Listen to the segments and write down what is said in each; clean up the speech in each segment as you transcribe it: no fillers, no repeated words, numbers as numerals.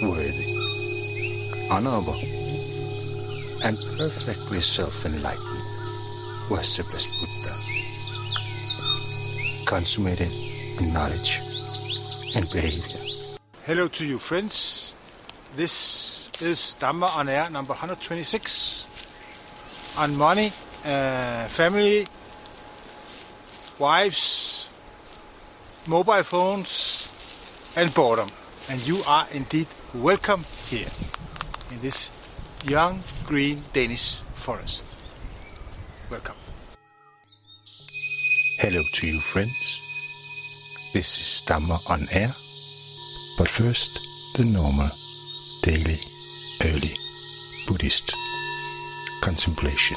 worthy, honorable, and perfectly self-enlightened was the blessed Buddha, consummated in knowledge and behavior. Hello to you, friends. This is Dhamma on Air number 126 on money, family, wives, mobile phones, and boredom. And you are indeed welcome here in this young green Danish forest. Welcome. Hello to you, friends. This is Dhamma on Air. But first, the normal, daily, early Buddhist contemplation.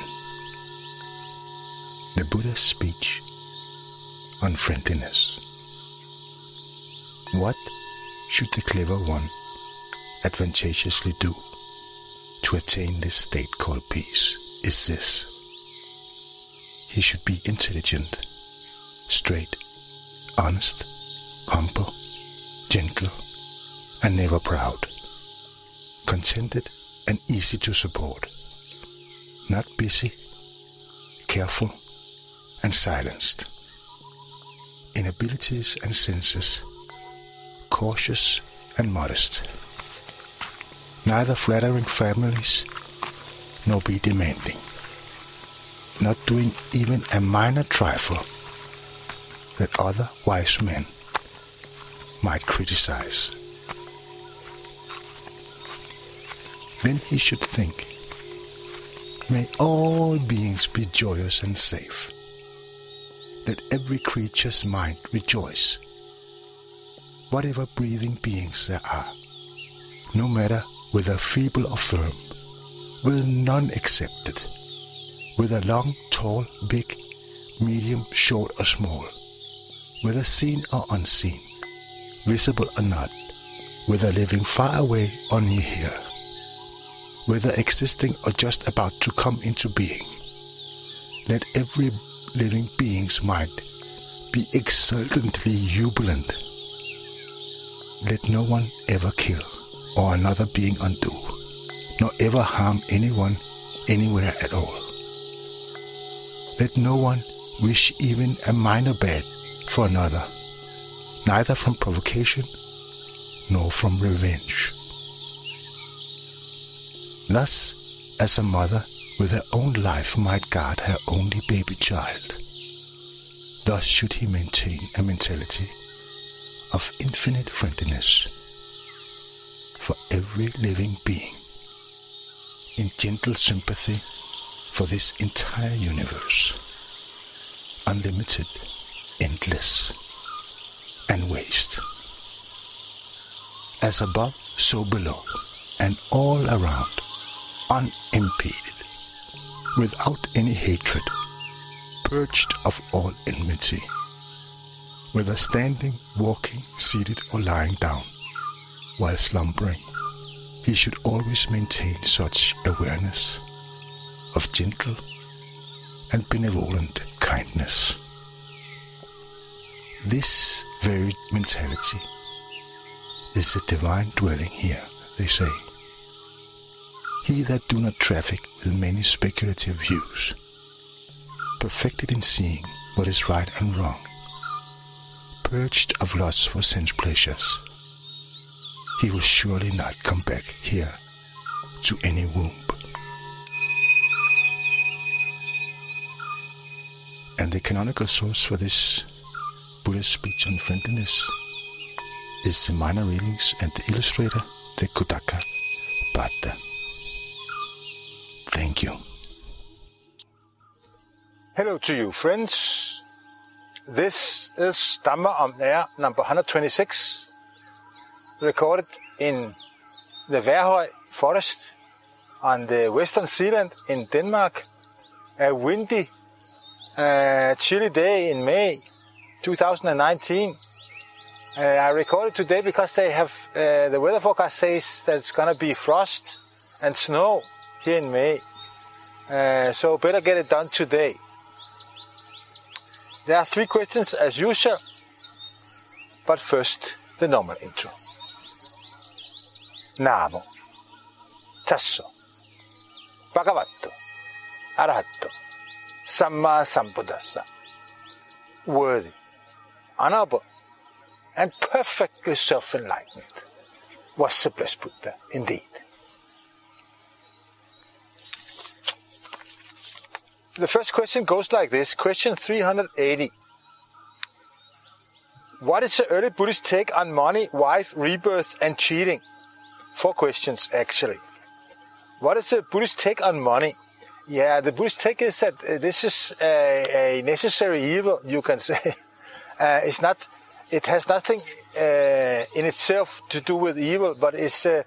The Buddha's speech on friendliness. What should the clever one advantageously do to attain this state called peace is this. He should be intelligent, straight, honest, humble, gentle, and never proud, contented and easy to support, not busy, careful, and silenced. In abilities and senses, cautious and modest, neither flattering families nor be demanding, not doing even a minor trifle that other wise men might criticize. Then he should think, may all beings be joyous and safe. Let every creature's mind rejoice. Whatever breathing beings there are, no matter whether feeble or firm, with none excepted, whether long, tall, big, medium, short or small, whether seen or unseen, visible or not, whether living far away or near here, whether existing or just about to come into being. Let every living being's mind be exultantly jubilant. Let no one ever kill or another being undo, nor ever harm anyone anywhere at all. Let no one wish even a minor bad for another, neither from provocation nor from revenge. Thus, as a mother with her own life might guard her only baby child, thus should he maintain a mentality of infinite friendliness for every living being, in gentle sympathy for this entire universe, unlimited, endless, and waste. As above, so below, and all around, unimpeded, without any hatred, purged of all enmity, whether standing, walking, seated, or lying down, while slumbering, he should always maintain such awareness of gentle and benevolent kindness. This very mentality is the divine dwelling here, they say. He that do not traffic with many speculative views, perfected in seeing what is right and wrong, purged of lust for sense pleasures, he will surely not come back here to any womb. And the canonical source for this Buddhist speech on friendliness is the minor readings and the illustrator, the Kudaka Bhatta. Thank you. Hello to you, friends. This is Dhamma on Air number 126, recorded in the Værhøj forest on the western Zealand in Denmark. A windy, chilly day in May 2019. I recorded today because they have the weather forecast says that it's going to be frost and snow here in May. So better get it done today. There are 3 questions as usual, but first the normal intro. Namo, Tasso, Bhagavato, Arahato, Samma Sambuddhassa. Worthy, honorable, and perfectly self-enlightened was the blessed Buddha indeed. The first question goes like this, question 380. What is the early Buddhist take on money, wife, rebirth, and cheating? 4 questions, actually. What is the Buddhist take on money? Yeah, the Buddhist take is that this is a necessary evil, you can say. It has nothing in itself to do with evil, but it's the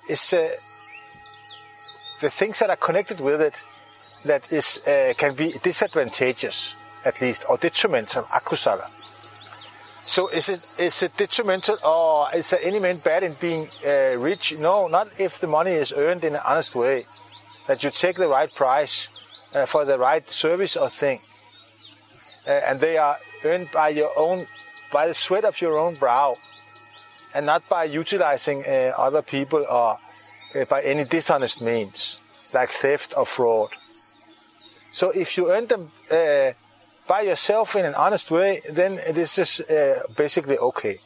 things that are connected with it that is can be disadvantageous, at least, or detrimental, akusala. So is it detrimental, or is there any man bad in being rich? No, not if the money is earned in an honest way, that you take the right price for the right service or thing, and they are earned by the sweat of your own brow, and not by utilizing other people or by any dishonest means, like theft or fraud. So if you earn them by yourself in an honest way, then this is basically okay.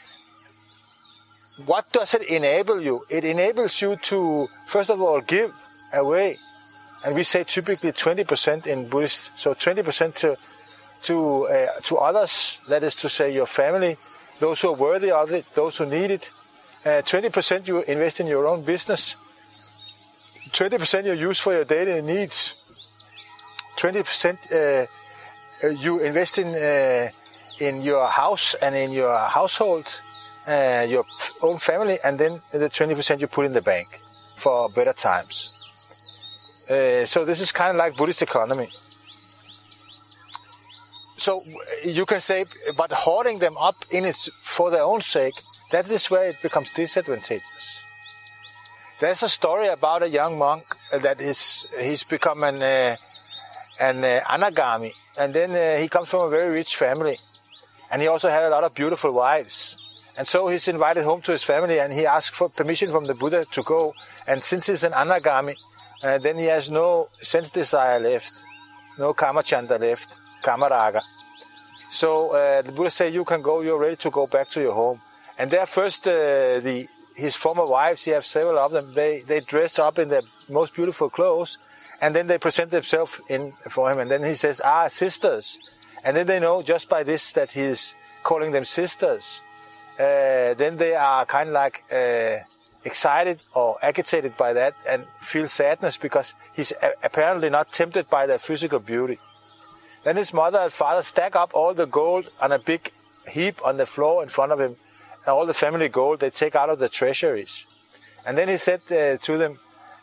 What does it enable you? It enables you to, first of all, give away. And we say typically 20% in Buddhist, so 20% to others, that is to say your family, those who are worthy of it, those who need it. 20% you invest in your own business. 20% you use for your daily needs. 20% you invest in your house and in your household, your own family, and then the 20% you put in the bank for better times. So this is kind of like Buddhist economy. So you can say, but hoarding them up in it for their own sake, that is where it becomes disadvantageous. There's a story about a young monk that he's become an anagami, and then he comes from a very rich family, and he also had a lot of beautiful wives. And so he's invited home to his family, and he asks for permission from the Buddha to go. And since he's an anagami, then he has no sense desire left, no kamachanda left, kamaraga. So the Buddha said, you can go, you're ready to go back to your home. And there first his former wives, he has several of them, they dress up in their most beautiful clothes, and then they present themselves in for him. And then he says, sisters. And then they know just by this that he's calling them sisters. Then they are kind of like excited or agitated by that and feel sadness because he's apparently not tempted by their physical beauty. Then his mother and father stack up all the gold on a big heap on the floor in front of him. And all the family gold they take out of the treasuries. And then he said to them,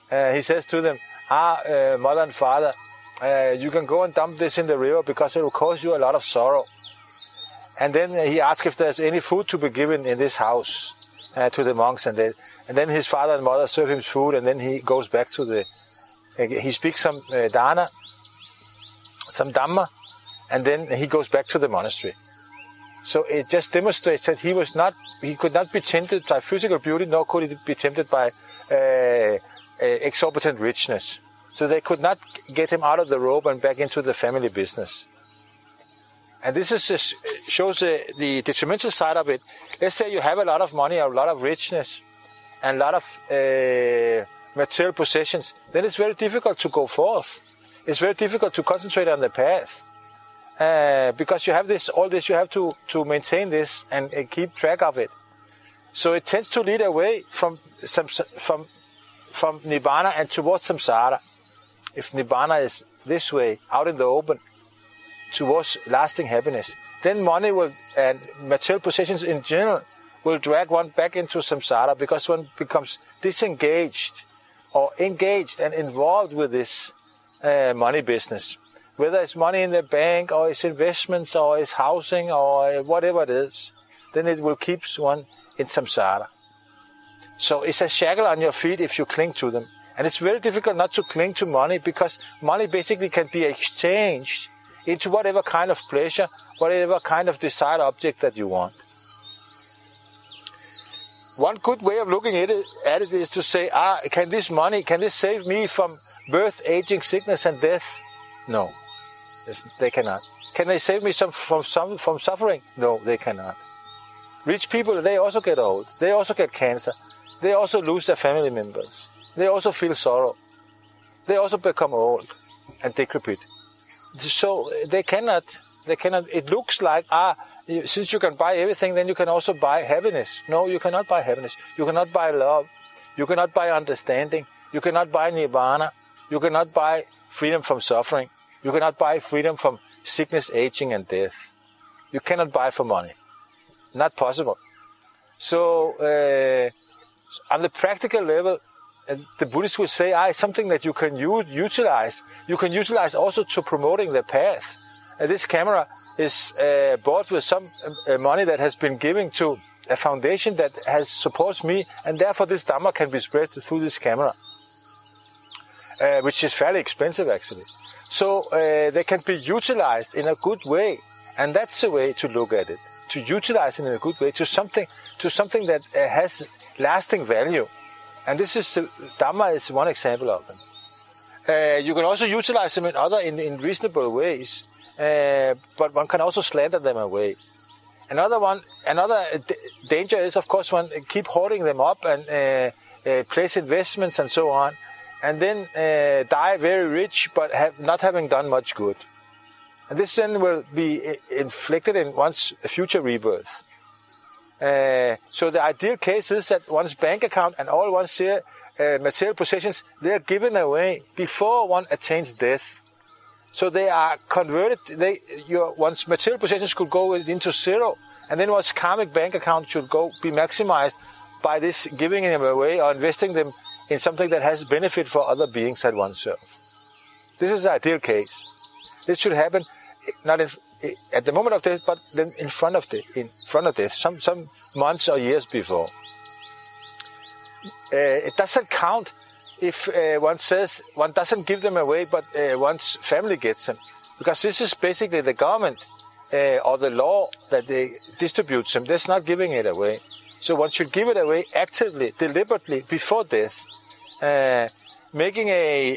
mother and father, you can go and dump this in the river because it will cause you a lot of sorrow. And then he asked if there's any food to be given in this house to the monks. And then his father and mother serve him food, and then he goes back to he speaks some dana, some dhamma, and then he goes back to the monastery. So it just demonstrates that he could not be tempted by physical beauty, nor could he be tempted by exorbitant richness. So they could not get him out of the robe and back into the family business. And this shows the detrimental side of it. Let's say you have a lot of money, or a lot of richness, and a lot of material possessions. Then it's very difficult to go forth. It's very difficult to concentrate on the path. Because you have all this, you have to maintain this and keep track of it. So it tends to lead away from nibbana and towards samsara. If nibbana is this way, out in the open, towards lasting happiness, then money and material possessions in general will drag one back into samsara, because one becomes disengaged or engaged and involved with this money business. Whether it's money in the bank, or it's investments, or it's housing, or whatever it is, then it will keep one in samsara. So it's a shackle on your feet if you cling to them. And it's very difficult not to cling to money, because money basically can be exchanged into whatever kind of pleasure, whatever kind of desired object that you want. one good way of looking at it is to say, can this save me from birth, aging, sickness, and death? No, they cannot. Can they save me from suffering? No, they cannot. Rich people, they also get old. They also get cancer. They also lose their family members. They also feel sorrow. They also become old and decrepit. So they cannot. It looks like, since you can buy everything, then you can also buy happiness. No, you cannot buy happiness. You cannot buy love. You cannot buy understanding. You cannot buy nirvana. You cannot buy freedom from suffering. You cannot buy freedom from sickness, aging, and death. You cannot buy for money. Not possible. So, on the practical level, the Buddhists will say, it's something that you can utilize. You can utilize also to promoting the path. This camera is bought with some money that has been given to a foundation that supports me, and therefore this Dhamma can be spread through this camera, which is fairly expensive actually. So they can be utilized in a good way, and that's the way to look at it. To utilize it in a good way, to something that has lasting value. And this is Dhamma is one example of them. You can also utilize them in reasonable ways, but one can also slander them away. Another danger is, of course, one keep hoarding them up and place investments and so on, and then die very rich but not having done much good. And this then will be inflicted in one's future rebirth. So the ideal case is that one's bank account and all one's material possessions, they are given away before one attains death. So they are converted. One's material possessions could go into zero, and then one's karmic bank account should be maximized by this giving them away or investing them in something that has benefit for other beings and oneself. This is the ideal case. This should happen not at the moment of death, but then in front of death, some months or years before. It doesn't count if one says one doesn't give them away, but one's family gets them, because this is basically the government or the law that they distributes them. That's not giving it away. So one should give it away actively, deliberately, before death, making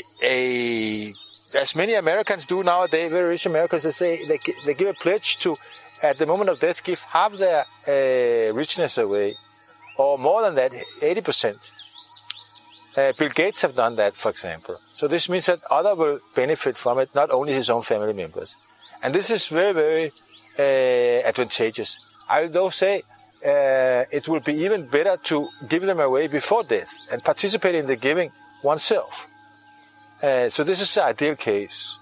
as many Americans do nowadays, very rich Americans, they say they give a pledge to, at the moment of death, give half their richness away, or more than that, 80%. Bill Gates have done that, for example. So this means that others will benefit from it, not only his own family members. And this is very, very advantageous. I will though say it will be even better to give them away before death and participate in the giving oneself. So this is the ideal case.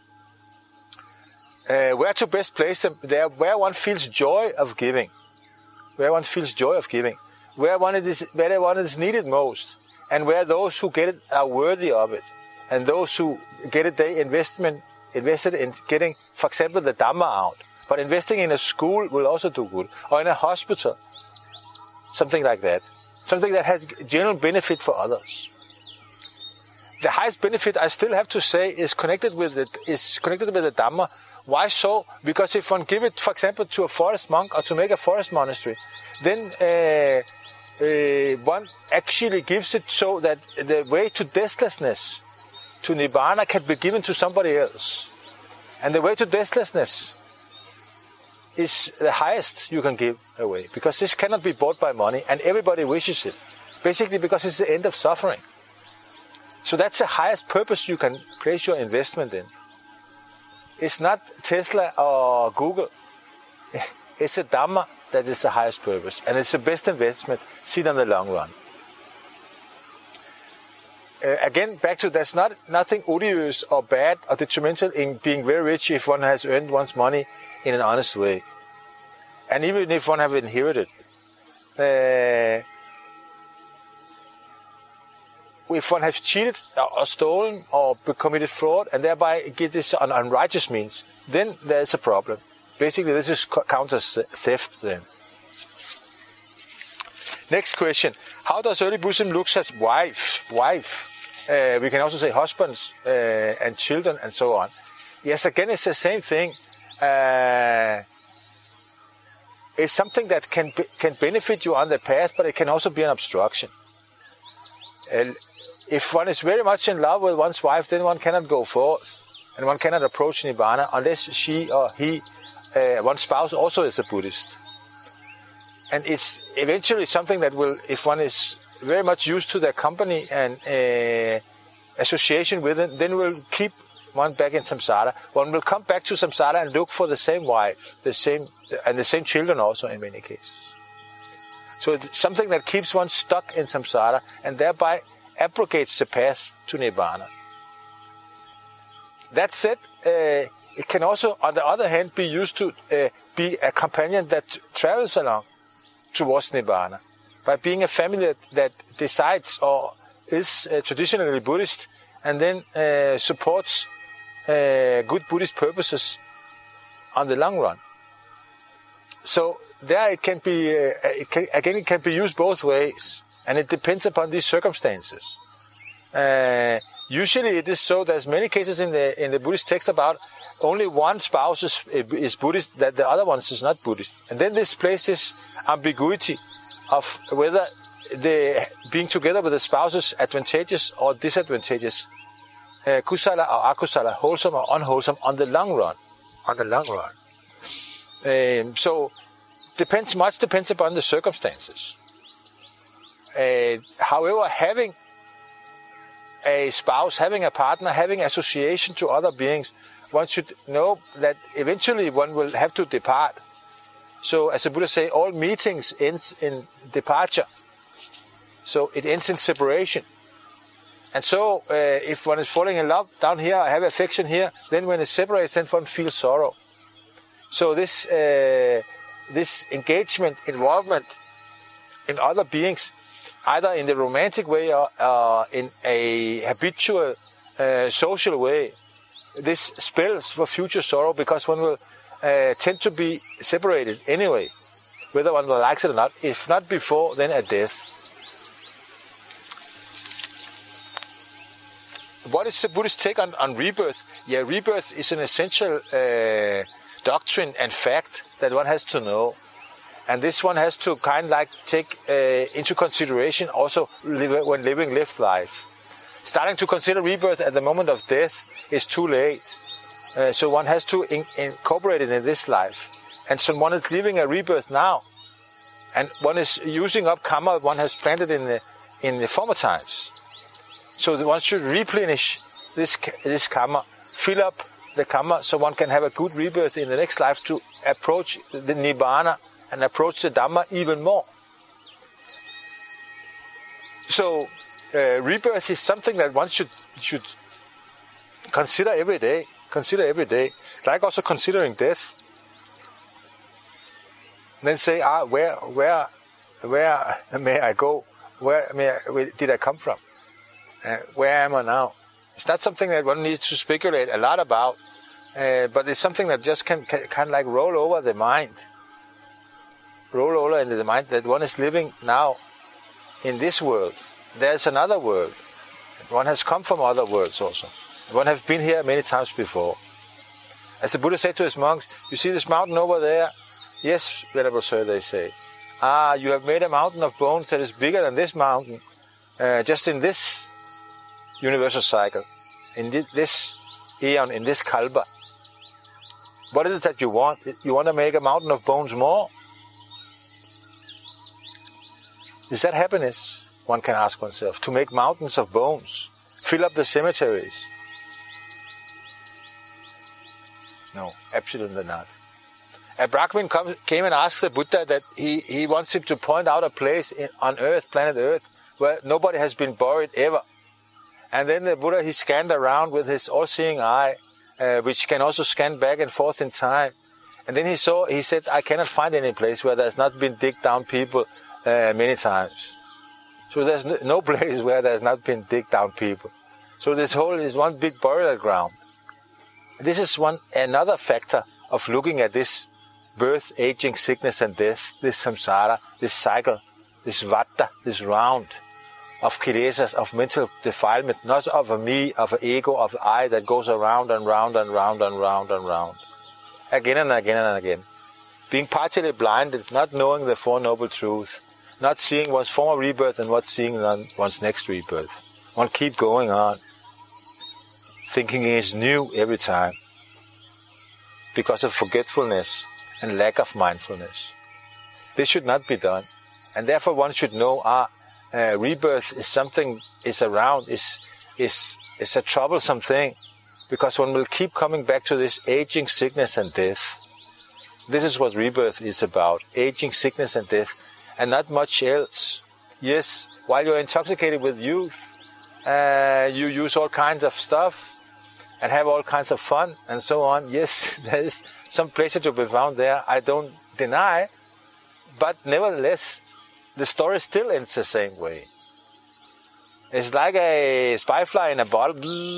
Where to best place them? There, where one feels joy of giving. Where one feels joy of giving. Where one is needed most. And where those who get it are worthy of it. And those who get it, they invested in getting, for example, the Dhamma out. But investing in a school will also do good. Or in a hospital. Something like that. Something that has general benefit for others. The highest benefit, I still have to say, is connected with the Dhamma. Why so? Because if one give it, for example, to a forest monk or to make a forest monastery, then one actually gives it so that the way to deathlessness, to Nibbana, can be given to somebody else. And the way to deathlessness is the highest you can give away, because this cannot be bought by money, and everybody wishes it. Basically because it's the end of suffering. So that's the highest purpose you can place your investment in. It's not Tesla or Google. It's the Dhamma that is the highest purpose. And it's the best investment seen in the long run. Again, back to there's nothing odious or bad or detrimental in being very rich if one has earned one's money in an honest way. And even if one have inherited. If one has cheated or stolen or committed fraud and thereby get this on unrighteous means, then there's a problem. Basically, this is counts as theft then. Next question. How does early Buddhism look at wife? We can also say husbands and children and so on. Yes, again, it's the same thing. it's something that can benefit you on the path, but it can also be an obstruction. If one is very much in love with one's wife, then one cannot go forth, and one cannot approach Nibbana unless she or he, one's spouse, also is a Buddhist. And it's eventually something that will, if one is very much used to their company and association with it, then will keep one back in samsara. One will come back to samsara and look for the same wife, the same children also in many cases. So it's something that keeps one stuck in samsara and thereby abrogates the path to Nibbana. That said, it can also, on the other hand, be used to be a companion that travels along towards Nibbana. By being a family that decides or is traditionally Buddhist and then supports good Buddhist purposes on the long run. So there it can be, it can be used both ways, and it depends upon these circumstances. Usually it is so. There's many cases in the Buddhist text about only one spouse is Buddhist, that the other one is not Buddhist, and then this places ambiguity of whether the being together with the spouse is advantageous or disadvantageous, kusala or akusala, wholesome or unwholesome on the long run. So much depends upon the circumstances. However, having a spouse, having a partner, having association to other beings, one should know that eventually one will have to depart. So, as the Buddha say, all meetings ends in departure. So it ends in separation. And so, if one is falling in love down here, I have affection here, then when it separates, then one feels sorrow. So this engagement, involvement in other beings, either in the romantic way or in a habitual social way, this spells for future sorrow, because one will tend to be separated anyway, whether one likes it or not. If not before, then at death. What is the Buddhist take on rebirth? Yeah, rebirth is an essential doctrine and fact that one has to know. And this one has to take into consideration also when living lived life. Starting to consider rebirth at the moment of death is too late. So one has to incorporate it in this life. And so one is living a rebirth now. And one is using up karma one has planted in the former times. So one should replenish this karma, fill up the karma so one can have a good rebirth in the next life to approach the Nibbana and approach the Dhamma even more. So rebirth is something that one should consider every day. Like also considering death. And then say, where may I go? Where did I come from? Where am I now? It's not something that one needs to speculate a lot about, but it's something that just can roll over the mind. Roll over into the mind that one is living now in this world. There's another world. One has come from other worlds also. One has been here many times before. As the Buddha said to his monks, you see this mountain over there? Yes, Venerable Sir, they say. You have made a mountain of bones that is bigger than this mountain, just in this universal cycle, in this eon, in this kalpa. What is it that you want? You want to make a mountain of bones more? Is that happiness? One can ask oneself. To make mountains of bones, fill up the cemeteries. No, absolutely not. A Brahmin came and asked the Buddha that he wants him to point out a place on Earth, planet Earth, where nobody has been buried ever. And then the Buddha, he scanned around with his all-seeing eye, which can also scan back and forth in time. And then he said, I cannot find any place where there's not been digged down people many times. So there's no place where there's not been digged down people. So this whole is one big burial ground. This is another factor of looking at this birth, aging, sickness and death, this samsara, this cycle, this vata, this round of kilesas, of mental defilement, not of a me, of an ego, of I that goes around and round and round and round and round. Again and again and again. being partially blinded, not knowing the Four Noble Truths, not seeing one's former rebirth and not seeing one's next rebirth. One keep going on, thinking he is new every time, because of forgetfulness and lack of mindfulness. This should not be done, and therefore one should know rebirth is something, is around, is a troublesome thing, because one will keep coming back to this aging, sickness and death. This is what rebirth is about, aging, sickness and death, and not much else. Yes, while you're intoxicated with youth, you use all kinds of stuff and have all kinds of fun and so on. Yes, there is some pleasure to be found there, I don't deny, but nevertheless, the story still ends the same way. It's like a spy fly in a bottle.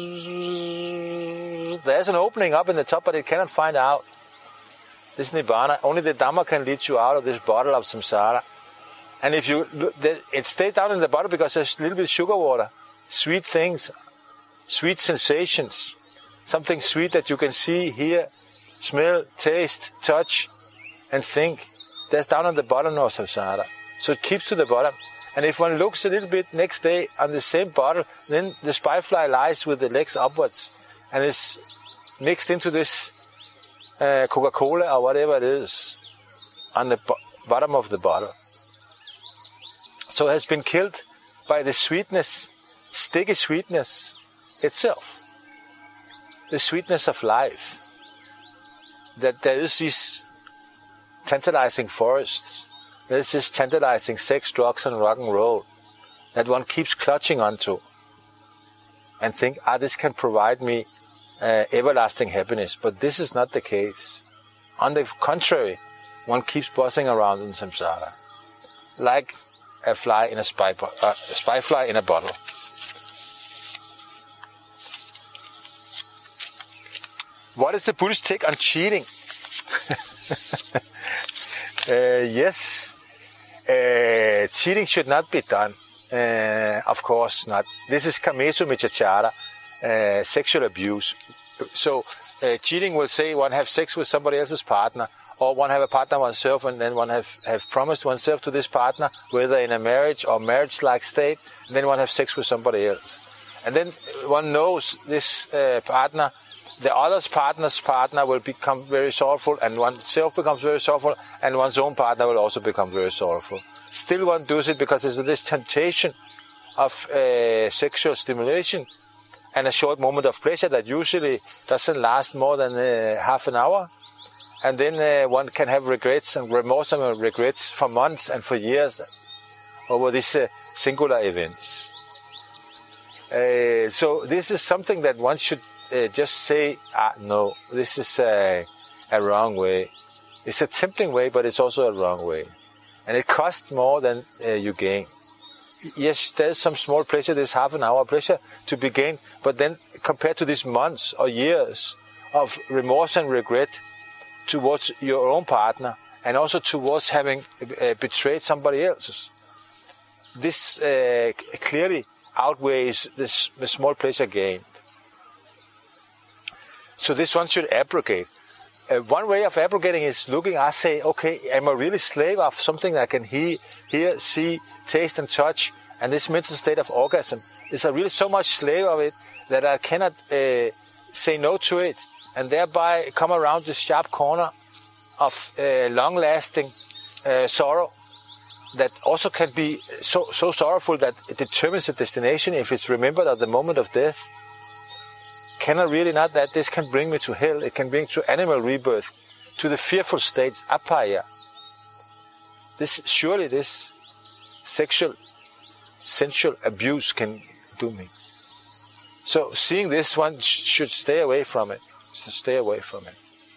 There's an opening up in the top, but it cannot find out. This Nibbana, only the Dhamma can lead you out of this bottle of samsara. And if you, it stays down in the bottle because there's a little bit of sugar water, sweet things, sweet sensations, something sweet that you can see, hear, smell, taste, touch, and think. That's down on the bottom of samsara. So it keeps to the bottom. And if one looks a little bit next day on the same bottle, then the spy fly lies with the legs upwards and is mixed into this Coca-Cola or whatever it is on the bottom of the bottle. So it has been killed by the sweetness, sticky sweetness itself. The sweetness of life. That there is these tantalizing forests. There is this tantalizing sex, drugs and rock and roll that one keeps clutching onto and think, this can provide me everlasting happiness. But this is not the case. On the contrary, one keeps buzzing around in samsara, like a fly in a spy fly in a bottle. What is the Buddhist take on cheating? Yes, cheating should not be done. Of course not. This is kamesu miccachara, sexual abuse. So cheating will say one have sex with somebody else's partner, or one have a partner oneself, and then one have promised oneself to this partner, whether in a marriage or marriage-like state, and then one have sex with somebody else. And then one knows this partner, the other's partner's partner will become very sorrowful, and oneself becomes very sorrowful, and one's own partner will also become very sorrowful. Still one does it because there's this temptation of sexual stimulation and a short moment of pleasure that usually doesn't last more than half an hour. And then one can have regrets and remorse and regrets for months and for years over these singular events. So this is something that one should just say, no, this is a wrong way. It's a tempting way, but it's also a wrong way. And it costs more than you gain. Yes, there's some small pleasure, there's half an hour pleasure to be gained, but then compared to these months or years of remorse and regret towards your own partner, and also towards having betrayed somebody else's, this clearly outweighs the small pleasure gained. So this one should abrogate. One way of abrogating is looking, I say, okay, am I really slave of something that I can hear, see, taste and touch, and this mental state of orgasm? Is I really so much slave of it that I cannot say no to it, and thereby come around this sharp corner of long-lasting sorrow that also can be so sorrowful that it determines the destination if it's remembered at the moment of death? Can I really not that this can bring me to hell? It can bring to animal rebirth, to the fearful states, apaya. Surely this sexual, sensual abuse can do me. So seeing this, one should stay away from it. Stay away from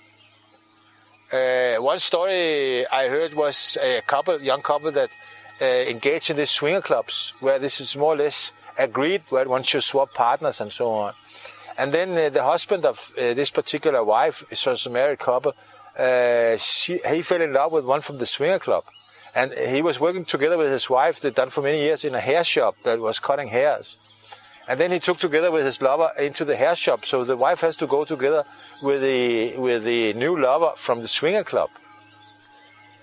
it. One story I heard was a young couple that engaged in these swinger clubs, where this is more or less agreed, where one should swap partners and so on. And then the husband of this particular wife, it was a married couple, he fell in love with one from the swinger club. And he was working together with his wife, they'd done for many years, in a hair shop that was cutting hairs. And then he took together with his lover into the hair shop. So the wife has to go together with the new lover from the swinger club.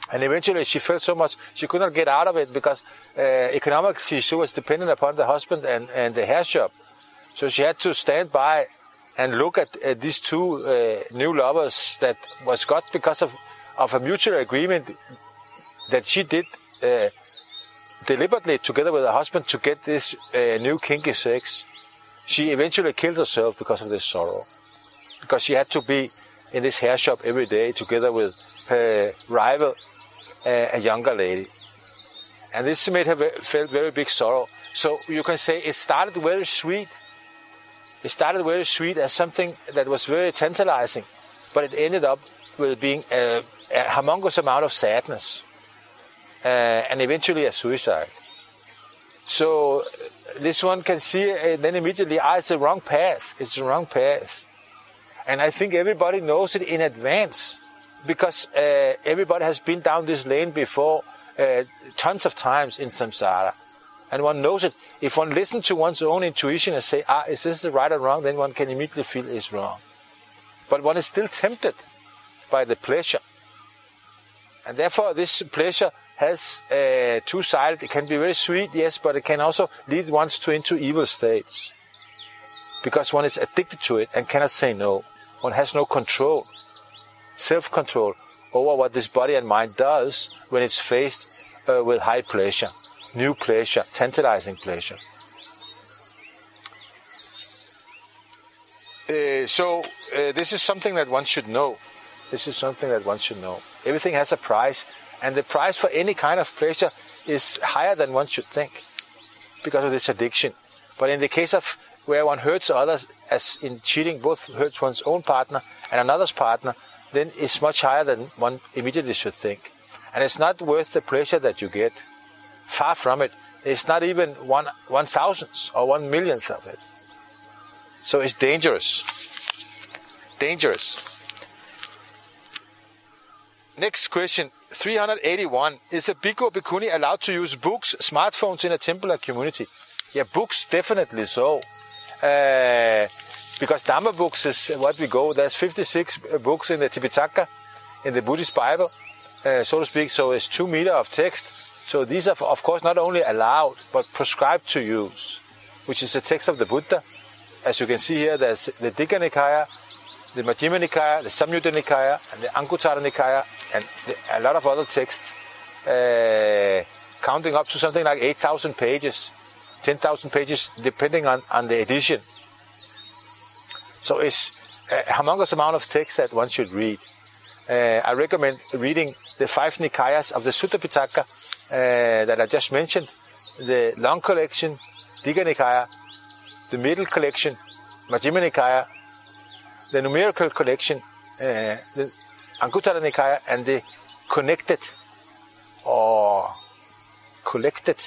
And eventually she felt so much, she could not get out of it because economically she was dependent upon the husband and the hair shop. So she had to stand by and look at these two new lovers that was got because of a mutual agreement that she did deliberately together with her husband to get this new kinky sex. She eventually killed herself because of this sorrow. Because she had to be in this hair shop every day together with her rival, a younger lady. And this made her felt very big sorrow. So you can say it started very sweet. It started very sweet as something that was very tantalizing, but it ended up with being a humongous amount of sadness and eventually a suicide. So this one can see then immediately, it's the wrong path. It's the wrong path. And I think everybody knows it in advance because everybody has been down this lane before tons of times in samsara. And one knows it. If one listens to one's own intuition and say, is this right or wrong, then one can immediately feel it's wrong. But one is still tempted by the pleasure. And therefore this pleasure has two sides. It can be very sweet, yes, but it can also lead one into evil states. Because one is addicted to it and cannot say no. One has no control, self-control over what this body and mind does when it's faced with high pleasure, new pleasure, tantalizing pleasure. So this is something that one should know. This is something that one should know. Everything has a price, and the price for any kind of pleasure is higher than one should think because of this addiction. But in the case of where one hurts others, as in cheating, both hurts one's own partner and another's partner, then it's much higher than one immediately should think. And it's not worth the pleasure that you get. Far from it. It's not even 1,000th or 1,000,000th of it. So it's dangerous. Dangerous. Next question, 381. Is a bhikkhu or bhikkhuni allowed to use books, smartphones in a temple or community? Yeah, books, definitely so. Because Dhamma books is what we go. There's 56 books in the Tipitaka, in the Buddhist Bible, so to speak. So it's 2 meters of text. So these are, of course, not only allowed, but prescribed to use, which is the text of the Buddha. As you can see here, there's the Digha Nikaya, the Majjhima Nikaya, the Samyutta Nikaya, and the Anguttara Nikaya, and a lot of other texts, counting up to something like 8,000 pages, 10,000 pages, depending on the edition. So it's a humongous amount of text that one should read. I recommend reading the 5 Nikayas of the Sutta Pitaka that I just mentioned, the long collection, Digha Nikaya, the middle collection, Majjhima Nikaya, the numerical collection, the Anguttara Nikaya, and the connected or collected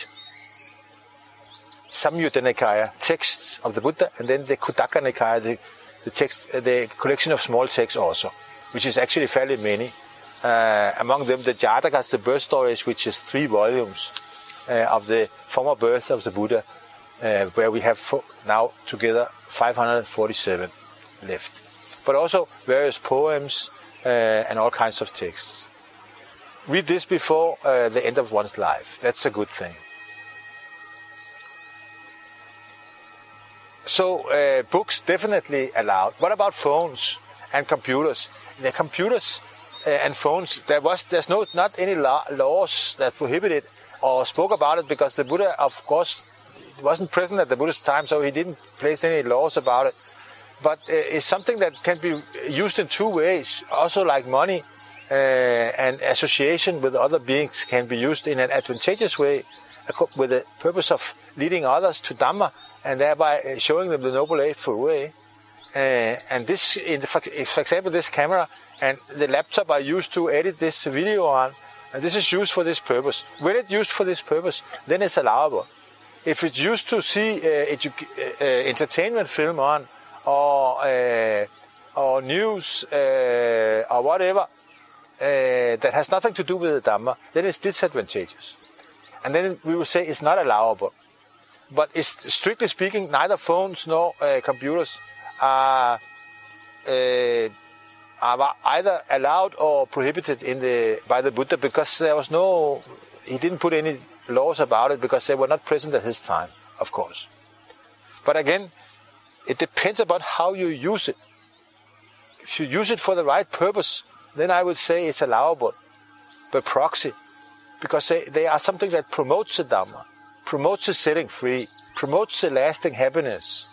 Samyutta Nikaya texts of the Buddha, and then the Khuddaka Nikaya, the text, the collection of small texts also, which is actually fairly many. Among them, the Dayakas, the birth stories, which is 3 volumes of the former birth of the Buddha, where we have now together 547 left. But also various poems and all kinds of texts. Read this before the end of one's life. That's a good thing. So books definitely allowed. What about phones and computers? The computers and phones, there's not any laws that prohibit it or spoke about it, because the Buddha, of course, wasn't present at the Buddha's time, so he didn't place any laws about it. But it's something that can be used in 2 ways. Also, like money and association with other beings can be used in an advantageous way, with the purpose of leading others to Dhamma and thereby showing them the Noble Eightfold Way. And this, for example, this camera and the laptop I used to edit this video on, and this is used for this purpose. When it's used for this purpose, then it's allowable. If it's used to see entertainment film on, or news, or whatever, that has nothing to do with the Dhamma, then it's disadvantageous. And then we will say it's not allowable. But it's, strictly speaking, neither phones nor computers are are either allowed or prohibited by the Buddha, because he didn't put any laws about it, because they were not present at his time, of course. But again, it depends upon how you use it. If you use it for the right purpose, then I would say it's allowable by proxy, because they are something that promotes the Dhamma, promotes the setting free, promotes the lasting happiness,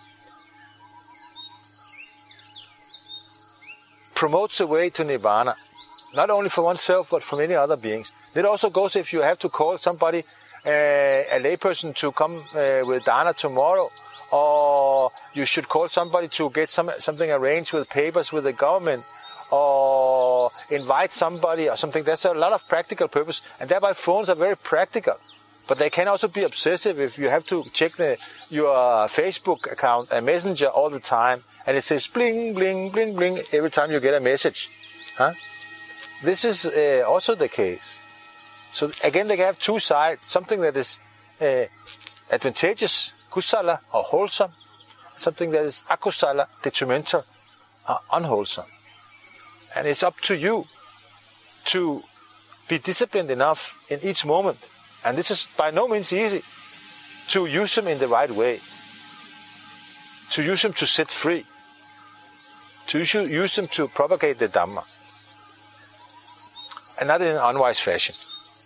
promotes the way to Nibbana, not only for oneself but for many other beings. It also goes if you have to call somebody, a layperson, to come with dana tomorrow, or you should call somebody to get something arranged with papers with the government, or invite somebody or something. There's a lot of practical purpose, and thereby phones are very practical. But they can also be obsessive if you have to check your Facebook account, a messenger, all the time, and it says bling, bling, bling, bling every time you get a message. This is also the case. So again, they have two sides, something that is advantageous, kusala, or wholesome, something that is akusala, detrimental, or unwholesome. And it's up to you to be disciplined enough in each moment. And this is by no means easy, to use them in the right way, to use them to set free, to use them to propagate the Dhamma, and not in an unwise fashion.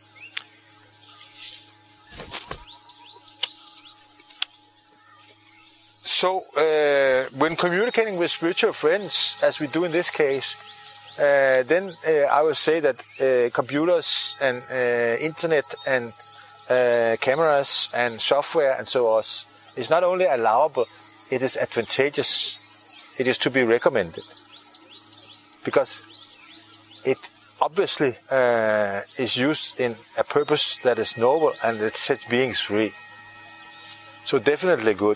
So, when communicating with spiritual friends, as we do in this case, then I would say that computers and internet and cameras and software and so on is not only allowable, it is advantageous. It is to be recommended, because it obviously is used in a purpose that is noble and that sets beings free. So definitely good.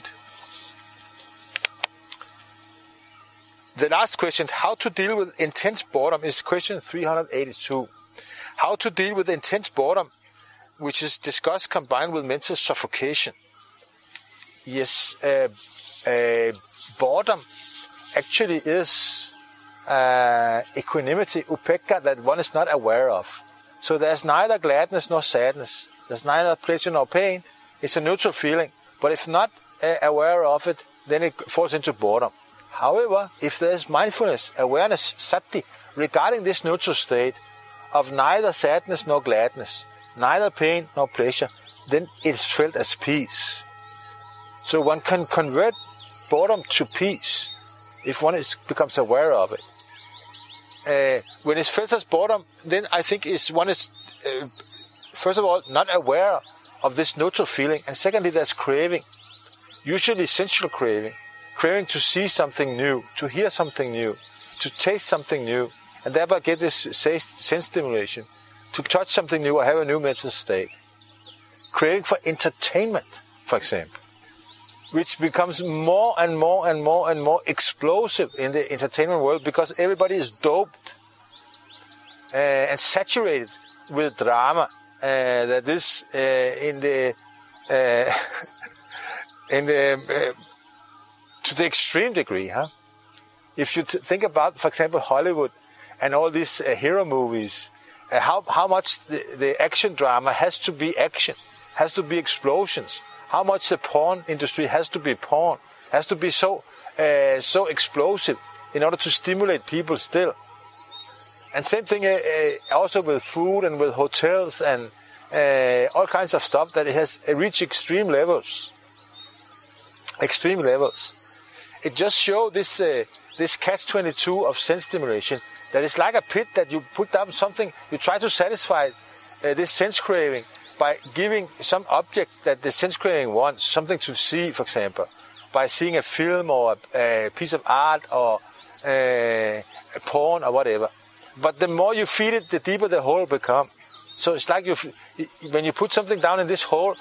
The last question, how to deal with intense boredom, is question 382. How to deal with intense boredom, which is disgust combined with mental suffocation. Yes, boredom actually is equanimity, upekkha, that one is not aware of. So there's neither gladness nor sadness. There's neither pleasure nor pain. It's a neutral feeling. But if not aware of it, then it falls into boredom. However, if there's mindfulness, awareness, sati, regarding this neutral state of neither sadness nor gladness, neither pain nor pleasure, then it's felt as peace. So one can convert boredom to peace if one becomes aware of it. When it's felt as boredom, then I think one is, first of all, not aware of this neutral feeling, and secondly, there's craving, usually sensual craving to see something new, to hear something new, to taste something new, and thereby get this sense stimulation, to touch something new or have a new mental state. Craving for entertainment, for example, which becomes more and more and more and more explosive in the entertainment world, because everybody is doped and saturated with drama. That is to the extreme degree. If you think about, for example, Hollywood and all these hero movies, how much the action drama has to be action, has to be explosions, how much the porn industry has to be porn, has to be so explosive in order to stimulate people still. And same thing also with food and with hotels and all kinds of stuff, that it has reached extreme levels. Extreme levels. It just shows this catch-22 of sense stimulation, that it's like a pit that you put down something, you try to satisfy this sense craving by giving some object that the sense craving wants, something to see, for example, by seeing a film or a piece of art or a porn or whatever. But the more you feed it, the deeper the hole becomes. So it's like when you put something down in this hole,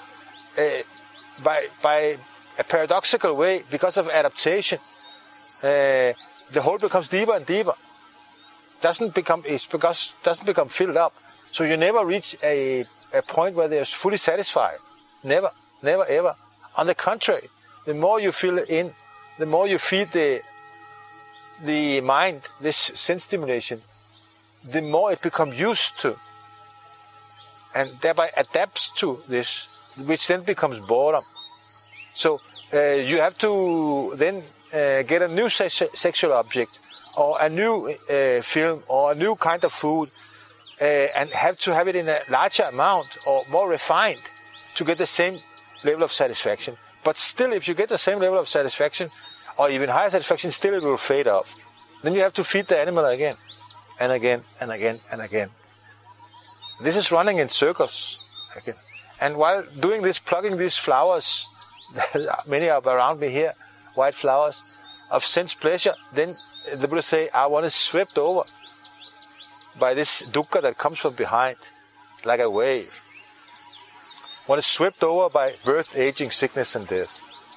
by a paradoxical way, because of adaptation, the hole becomes deeper and deeper. Doesn't become filled up. So you never reach a point where they're fully satisfied. Never, never, ever. On the contrary, the more you fill in, the more you feed the the mind, this sense stimulation, the more it becomes used to, and thereby adapts to this, which then becomes boredom. So you have to then get a new sexual object, or a new film, or a new kind of food, and have to have it in a larger amount or more refined to get the same level of satisfaction. But still, if you get the same level of satisfaction, or even higher satisfaction, still it will fade off. Then you have to feed the animal again, and again, and again, and again. This is running in circles. Okay. And while doing this, plucking these flowers, many are around me here, white flowers, of sense pleasure, then the Buddha say, I want to swept over by this dukkha that comes from behind, like a wave. One is swept over by birth, aging, sickness, and death.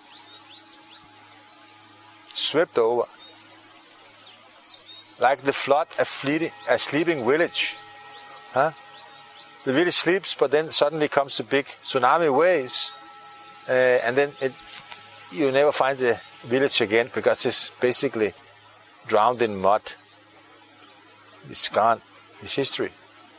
Swept over. Like the flood, a sleeping village. Huh? The village sleeps, but then suddenly comes the big tsunami waves, and then you never find the village again, because it's basically drowned in mud. It's gone. It's history.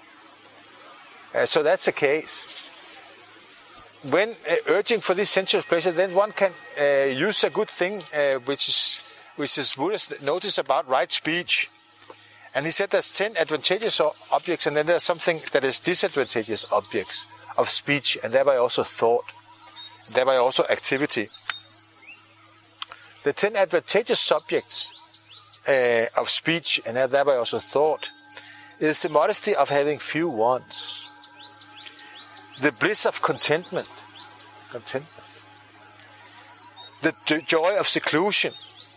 So that's the case. When urging for this sensual pleasure, then one can use a good thing, which is Buddhist notice about right speech. And he said there's 10 advantageous objects, and then there's something that is disadvantageous objects of speech, and thereby also thought, thereby also activity. The 10 advantageous subjects of speech, and thereby also thought, is the modesty of having few wants, the bliss of contentment, the joy of seclusion,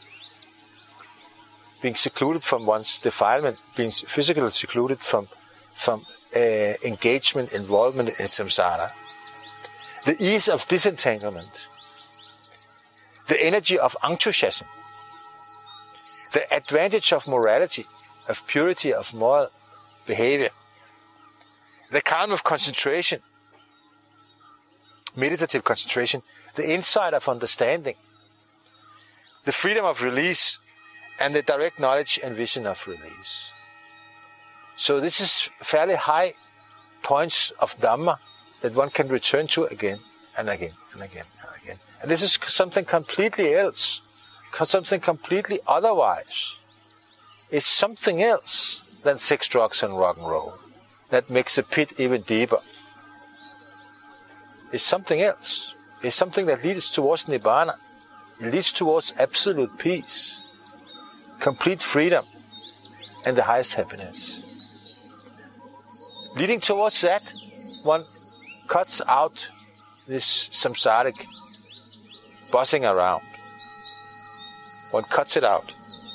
being secluded from one's defilement, being physically secluded from engagement, involvement in samsara, the ease of disentanglement, the energy of enthusiasm, the advantage of morality, of purity of moral behavior, the calm of concentration, meditative concentration, the insight of understanding, the freedom of release, and the direct knowledge and vision of release. So this is fairly high points of Dhamma that one can return to again and again and again and again. And this is something completely else, something completely otherwise. It's something else than sex, drugs, and rock and roll that makes the pit even deeper. It's something else. It's something that leads towards Nibbana. It leads towards absolute peace, complete freedom, and the highest happiness. Leading towards that, one cuts out this samsaric buzzing around. One cuts it out.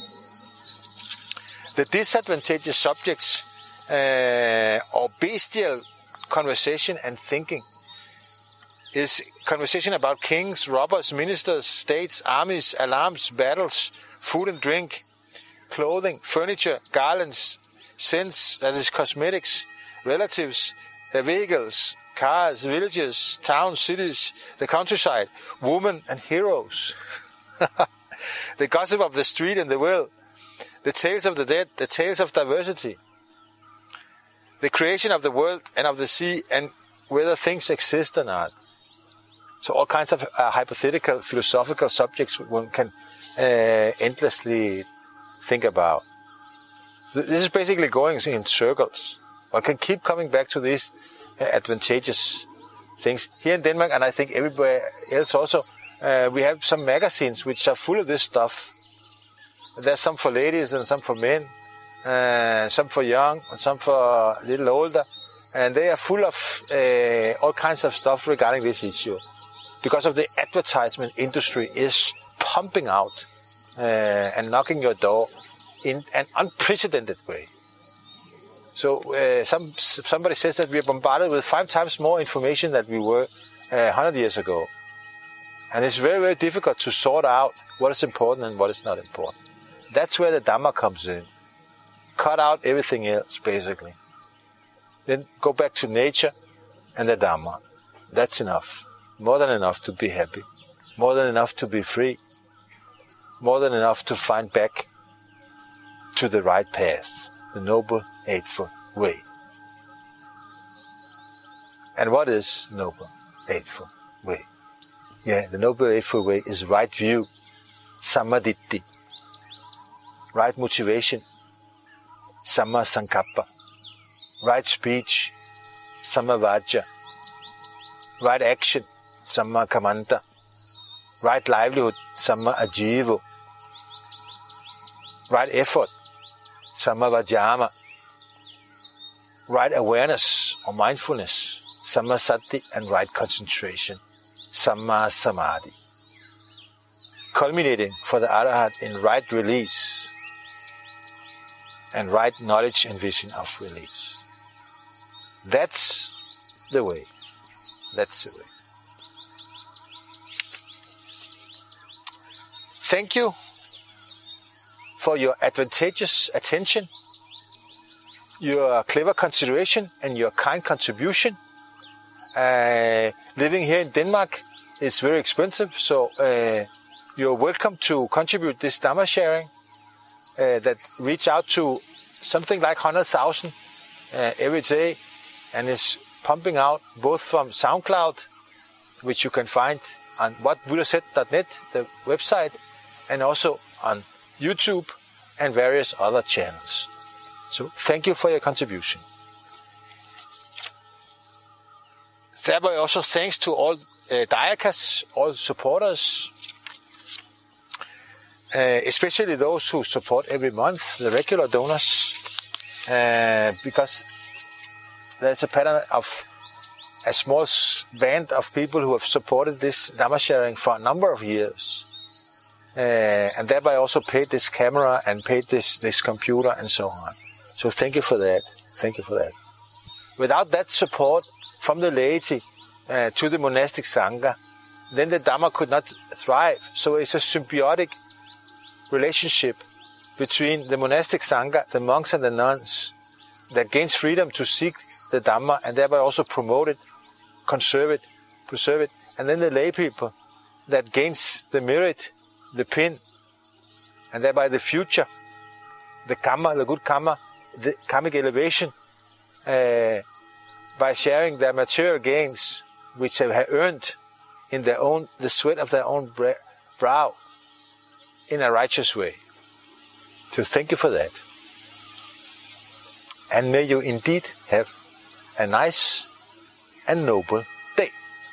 The disadvantageous subjects or bestial conversation and thinking is conversation about kings, robbers, ministers, states, armies, alarms, battles, food and drink, clothing, furniture, garlands, scents, that is cosmetics, relatives, vehicles, cars, villages, towns, cities, the countryside, women and heroes, the gossip of the street and the will, the tales of the dead, the tales of diversity, the creation of the world and of the sea, and whether things exist or not. So all kinds of hypothetical, philosophical subjects one can endlessly think about. This is basically going in circles. One can keep coming back to these advantageous things. Here in Denmark, and I think everywhere else also, we have some magazines which are full of this stuff. There's some for ladies and some for men, some for young and some for a little older. And they are full of all kinds of stuff regarding this issue. Because of the advertisement industry is pumping out and knocking your door in an unprecedented way. So somebody says that we are bombarded with 5 times more information than we were 100 years ago. And it's very, very difficult to sort out what is important and what is not important. That's where the Dhamma comes in. Cut out everything else, basically. Then go back to nature and the Dhamma. That's enough. More than enough to be happy. More than enough to be free. More than enough to find back to the right path, the Noble Eightfold Way. And what is Noble Eightfold Way? Yeah, the Noble Eightfold Way is right view, samadhi, right motivation, samma sankappa, right speech, samavajja, right action, samma kamanta, right livelihood, samma ajivo, right effort, samma vajjama, right awareness or mindfulness, samma sati, and right concentration, samma samadhi. Culminating for the Arhat in right release and right knowledge and vision of release. That's the way. That's the way. Thank you for your advantageous attention, your clever consideration, and your kind contribution. Living here in Denmark is very expensive, so you're welcome to contribute this Dhamma sharing that reach out to something like 100,000 every day, and is pumping out both from SoundCloud, which you can find on whatbuddhasaid.net, the website, and also on YouTube and various other channels. So thank you for your contribution. Thereby also thanks to all Dayakas, all supporters, especially those who support every month, the regular donors, because there's a pattern of a small band of people who have supported this Dhamma sharing for a number of years, and thereby also paid this camera and paid this computer and so on. So thank you for that. Thank you for that. Without that support from the laity to the monastic sangha, then the Dhamma could not thrive. So it's a symbiotic relationship between the monastic sangha, the monks and the nuns, that gains freedom to seek the Dhamma and thereby also promote it, conserve it, preserve it, and then the lay people that gains the merit, the pin, and thereby the future, the karma, the good karma, the karmic elevation, by sharing their material gains, which they have earned in their own, the sweat of their own brow, in a righteous way. So thank you for that. And may you indeed have a nice and noble day.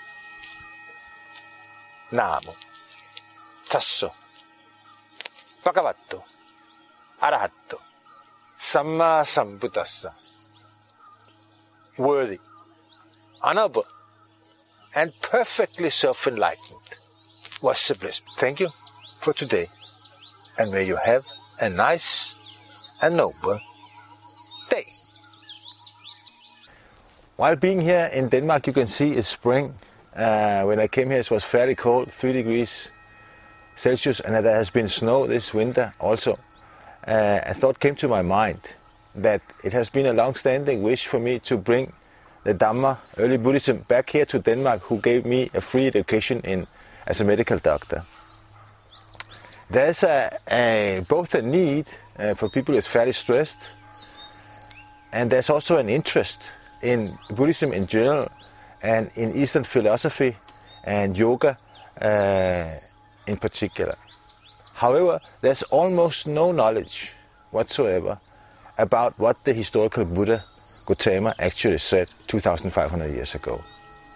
Namo Tasso Bhagavato Arahato Samma Sambuddhassa. Worthy, honorable, and perfectly self-enlightened was the bliss. Thank you for today, and may you have a nice and noble day. While being here in Denmark, you can see it's spring. When I came here, it was fairly cold, 3 degrees Celsius, and there has been snow this winter also. A thought came to my mind that it has been a long-standing wish for me to bring the Dhamma, Early Buddhism, back here to Denmark, who gave me a free education as a medical doctor. There's both a need for people who are fairly stressed, and there's also an interest in Buddhism in general, and in Eastern philosophy and yoga in particular. However, there's almost no knowledge whatsoever about what the historical Buddha Gautama actually said 2,500 years ago.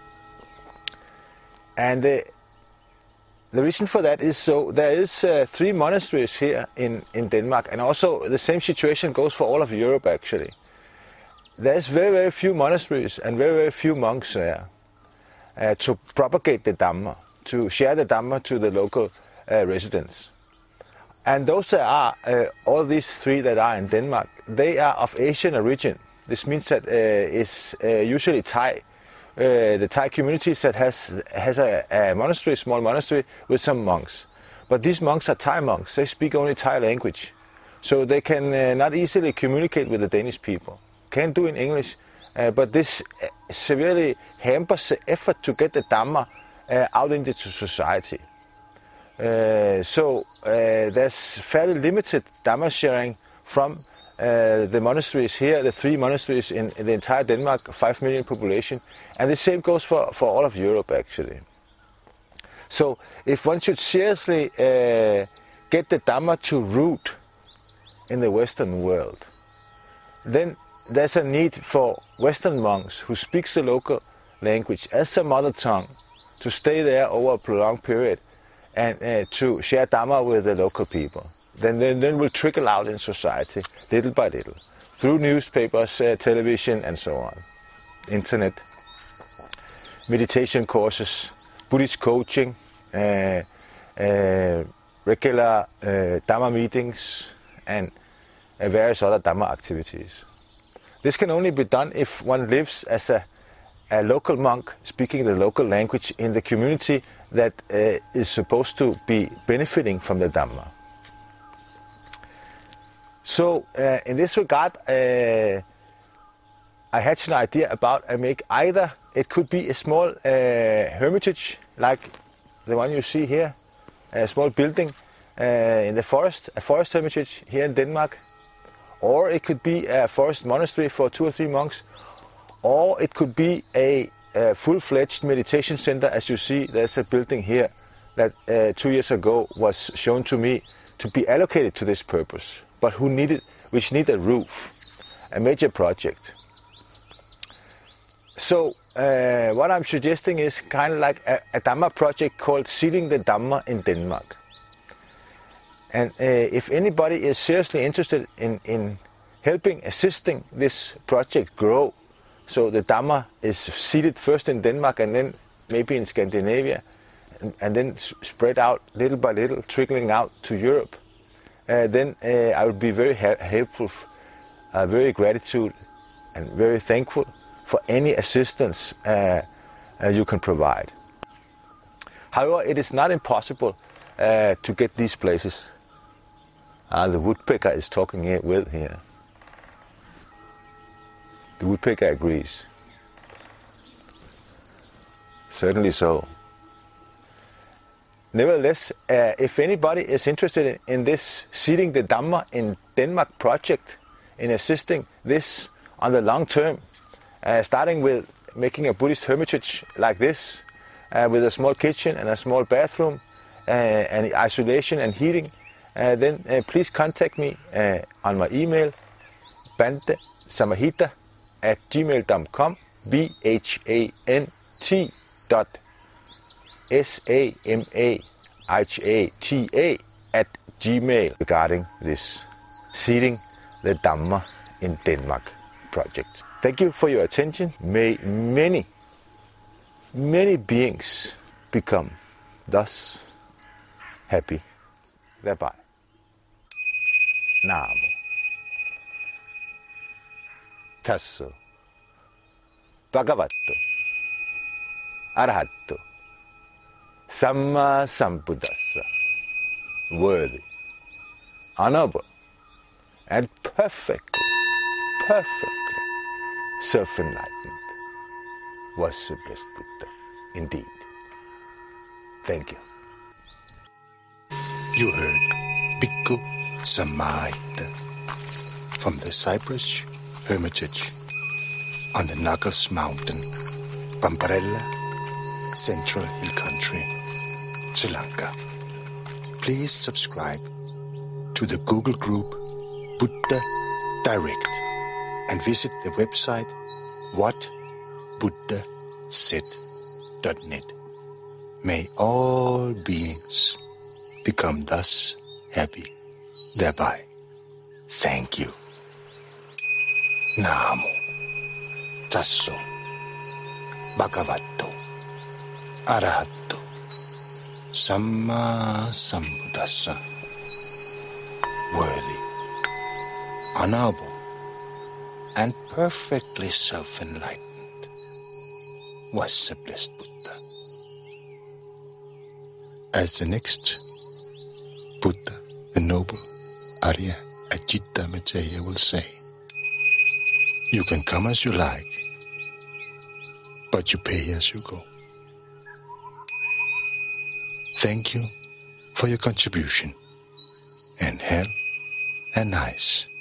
And the reason for that is so there is 3 monasteries here in Denmark, and also the same situation goes for all of Europe actually. There's very, very few monasteries and very, very few monks there to propagate the Dhamma, to share the Dhamma to the local residents. And those are, all these 3 that are in Denmark, they are of Asian origin. This means that it's usually Thai. The Thai communities that has a monastery, small monastery with some monks. But these monks are Thai monks. They speak only Thai language. So they can not easily communicate with the Danish people. Can do in English, but this severely hampers the effort to get the Dhamma out into society. So there's fairly limited Dhamma sharing from the monasteries here, the 3 monasteries in the entire Denmark, 5 million population, and the same goes for all of Europe actually. So if one should seriously get the Dhamma to root in the Western world, then there's a need for Western monks who speak the local language as a mother tongue to stay there over a prolonged period and to share Dhamma with the local people. Then will trickle out in society little by little through newspapers, television and so on, internet, meditation courses, Buddhist coaching, regular Dhamma meetings and various other Dhamma activities. This can only be done if one lives as a local monk speaking the local language in the community that is supposed to be benefiting from the Dhamma. So in this regard, I had an idea about either it could be a small hermitage like the one you see here, a small building in the forest, a forest hermitage here in Denmark, or it could be a forest monastery for 2 or 3 monks, or it could be a full-fledged meditation center. As you see, there's a building here that 2 years ago was shown to me to be allocated to this purpose, but which need a roof, a major project. So what I'm suggesting is kind of like a Dhamma project called Seeding the Dhamma in Denmark. And if anybody is seriously interested in helping, assisting this project grow, so the Dhamma is seeded first in Denmark and then maybe in Scandinavia, and then spread out little by little, trickling out to Europe, then I would be very helpful, very gratitude and very thankful for any assistance you can provide. However, it is not impossible to get these places. The woodpecker is talking here. The woodpecker agrees. Certainly so. Nevertheless, if anybody is interested in this Seeding the Dhamma in Denmark project, in assisting this on the long term, starting with making a Buddhist hermitage like this, with a small kitchen and a small bathroom, and isolation and heating, then please contact me on my email, bantesamahita@gmail.com, BHANT.SAMAHITA@gmail, regarding this Seeding the Dhamma in Denmark project. Thank you for your attention. May many, many beings become thus happy thereby. Namo Tassa Bhagavato Arahato Samma Sambuddhassa, worthy, honorable, and perfectly self-enlightened was the blessed Buddha indeed. Thank you. You heard Bhikkhu Samahita from the Cypress Hermitage on the Nagas Mountain, Pamparella, Central Hill Country, Sri Lanka. Please subscribe to the Google group Buddha Direct and visit the website whatbuddhasaid.net. May all beings become thus happy thereby. Thank you. Namo Tasso Bhagavato Arahato Samma Sambuddhassa, worthy, honorable, and perfectly self-enlightened was the blessed Buddha. As the next Buddha, the noble Arya Ajita Maitreya will say, you can come as you like, but you pay as you go. Thank you for your contribution, and have a nice